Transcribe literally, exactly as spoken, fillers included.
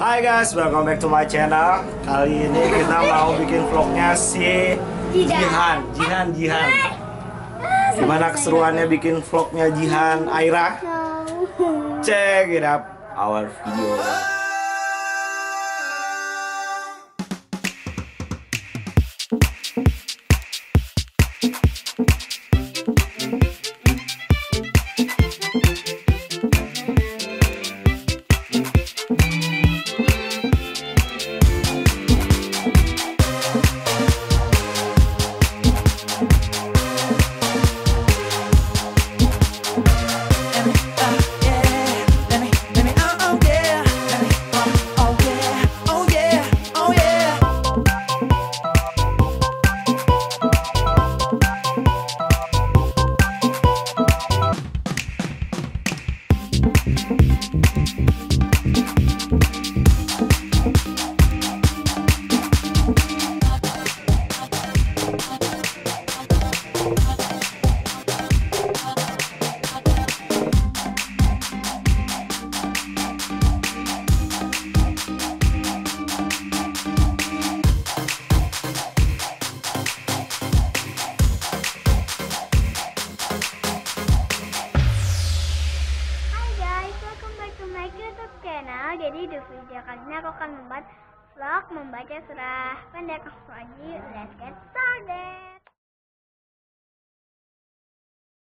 Hai guys, welcome back to my channel. Kali ini kita mau bikin vlognya si Jihan, Jihan, Jihan. Gimana keseruannya bikin vlognya Jihan Aira? Check it out our video. Channel. Jadi di video kali ini aku akan membuat vlog membaca surah pendek. Langsung aja, let's get started.